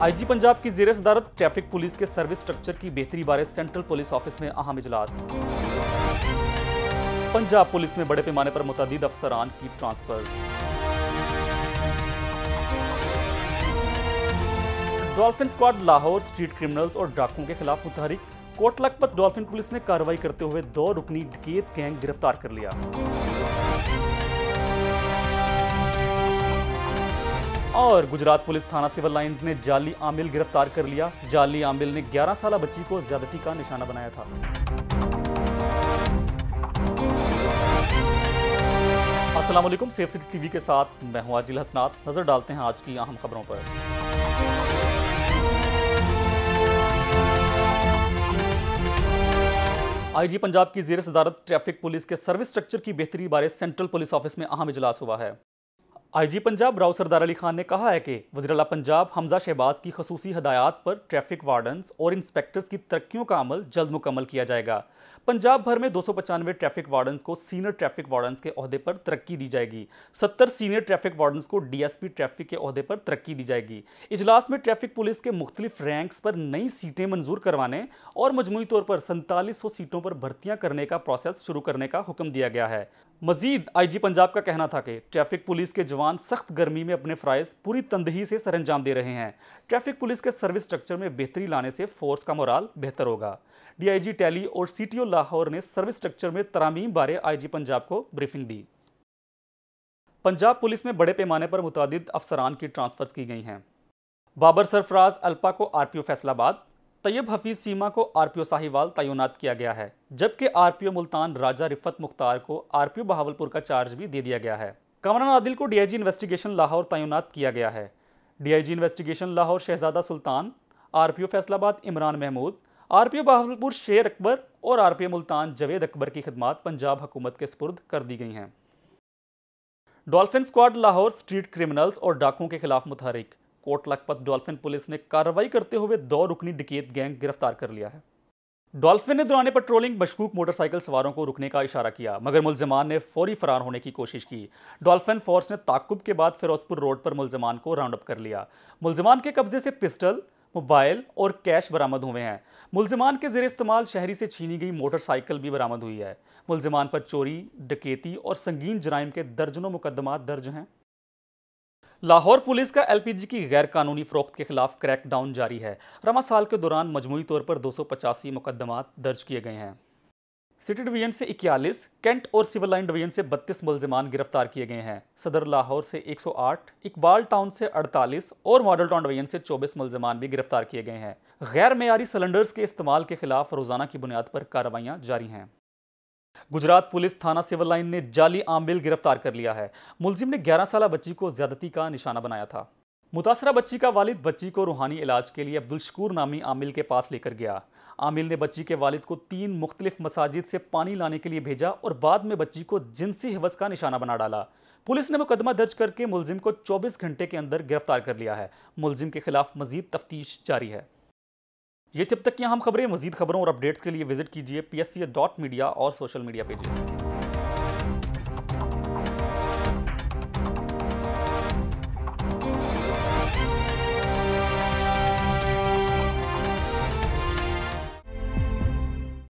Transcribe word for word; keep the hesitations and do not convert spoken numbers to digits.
IG Punjab की ज़ेर सदारत ट्रैफिक पुलिस के सर्विस स्ट्रक्चर की बेहतरी बारे सेंट्रल पुलिस ऑफिस में अहम इजलास। पंजाब पुलिस में बड़े पैमाने पर मुतअद्दिद अफसरान की transfers. Dolphin squad Lahore street criminals और डाकुओं के खिलाफ मुतहरिक। कोट लखपत डॉल्फिन पुलिस ने कार्रवाई करते हुए दो रुकनी डकैत गैंग गिरफ्तार कर लिया। और गुजरात पुलिस थाना सिविल लाइंस ने जाली आमिल गिरफ्तार कर लिया। जाली आमिल ने ग्यारह साल बच्ची को ज्यादती का निशाना बनाया था। अस्सलाम वालेकुम, सेफ सिटी टीवी के साथ मैं हूं आजिल हसनात। नजर डालते हैं आज की अहम खबरों पर। आईजी पंजाब की ज़ेर सदारत ट्रैफिक पुलिस के सर्विस स्ट्रक्चर की बेहतरी बारे सेंट्रल पुलिस ऑफिस में अहम इजलास हुआ है। आईजी पंजाब राव सरदार अली खान ने कहा है कि वज़ीर-ए-आला पंजाब हमजा शहबाज की खसूसी हदायत पर ट्रैफिक वार्डन्स और इंस्पेक्टर्स की तरक्कियों का अमल जल्द मुकम्मल किया जाएगा। पंजाब भर में दो सौ पचानवे ट्रैफिक वार्डन्स को सीनियर ट्रैफिक वार्डन्स के ओहदे पर तरक्की दी जाएगी। सत्तर सीनियर ट्रैफिक वार्डन्स को डीएसपी ट्रैफिक के ओहदे पर तरक्की दी जाएगी। इजलास में ट्रैफिक पुलिस के मुख्तलिफ रैंक्स पर नई सीटें मंजूर करवाने और मजमूई तौर पर सैंतालीस सौ सीटों पर भर्तियां करने का प्रोसेस शुरू करने का हुक्म दिया गया है। मजीद आईजी पंजाब का कहना था कि ट्रैफिक पुलिस के जवान सख्त गर्मी में अपने फ़राइज़ पूरी तंदही से सरअंजाम दे रहे हैं। ट्रैफिक पुलिस के सर्विस स्ट्रक्चर में बेहतरी लाने से फोर्स का मोराल बेहतर होगा। डीआईजी टैली और सीटीओ लाहौर ने सर्विस स्ट्रक्चर में तरामीम बारे आईजी पंजाब को ब्रीफिंग दी। पंजाब पुलिस में बड़े पैमाने पर मुतअद्दिद अफसरान की ट्रांसफर्स की गई हैं। बाबर सरफराज अल्पा को आरपीओ फैसलाबाद, तैयब हफीज सीमा को आरपीओ साहिवाल तैनात किया गया है, जबकि आरपीओ मुल्तान राजा रिफत मुख्तार को आरपीओ बहावलपुर का चार्ज भी दे दिया गया है। कामरान आदिल को डीआईजी इन्वेस्टिगेशन लाहौर तैनात किया गया है। DIG investigation Lahore Shahzada Sultan, RPO Faisalabad Imran Mahmood, RPO Bahawalpur Sher Akbar और आरपीओ मुल्तान जवेद अकबर की खिदमात पंजाब हुकूमत के सुपुर्द कर दी गई हैं। Dolphin squad Lahore street criminals और डाकुओं के खिलाफ मुतहरिक। कोट लखपत डॉल्फिन पुलिस ने कार्रवाई करते हुए दो रुकनी डकैत गैंग गिरफ्तार कर लिया है। डॉल्फिन ने दौरान पेट्रोलिंग मशकूक मोटरसाइकिल सवारों को रुकने का इशारा किया, मगर मुलजमान ने फौरी फरार होने की कोशिश की। डॉल्फिन फोर्स ने ताकुब के बाद फिरोजपुर रोड पर मुलजमान को राउंड अप कर लिया। मुलजमान के कब्जे से पिस्टल, मोबाइल और कैश बरामद हुए हैं। मुलजमान के ज़ेर इस्तेमाल शहरी से छीनी गई मोटरसाइकिल भी बरामद हुई है। मुलजमान पर चोरी, डकैती और संगीन जराइम के दर्जनों मुकदमात दर्ज हैं। लाहौर पुलिस का एलपीजी की गैर कानूनी फरोख्त के खिलाफ क्रैकडाउन जारी है। रमा साल के दौरान मजमूई तौर पर दो सौ पचासी मुकदमात दर्ज किए गए हैं। सिटी डिवीजन से इक्यालीस, कैंट और सिविल लाइन डिवीजन से बत्तीस मुलजमान गिरफ्तार किए गए हैं। सदर लाहौर से एक सौ आठ, इकबाल टाउन से अड़तालीस और मॉडल टाउन डिवीजन से चौबीस मुलजमान भी गिरफ्तार किए गए हैं। गैर मेयारी सिलेंडर्स के इस्तेमाल के खिलाफ रोजाना की बुनियाद पर कार्रवाइयाँ जारी हैं। गुजरात पुलिस थाना सिविल लाइन ने जाली आमिल गिरफ्तार कर लिया है। मुलजिम ने ग्यारह साल बच्ची को ज्यादती का निशाना बनाया था। मुतासरा बच्ची का वालिद बच्ची को रूहानी इलाज के लिए अब्दुल शकूर नामी आमिल के पास लेकर गया। आमिल ने बच्ची के वालिद को तीन मुख्तलिफ मसाजिद से पानी लाने के लिए भेजा और बाद में बच्ची को जिनसी हिवस का निशाना बना डाला। पुलिस ने मुकदमा दर्ज करके मुलजिम को चौबीस घंटे के अंदर गिरफ्तार कर लिया है। मुलजिम के खिलाफ मजीद तफ्तीश जारी है। ये तब तक की अहम खबरें। मजीद खबरों और अपडेट्स के लिए विजिट कीजिए P S C dot media और सोशल मीडिया पेजेस।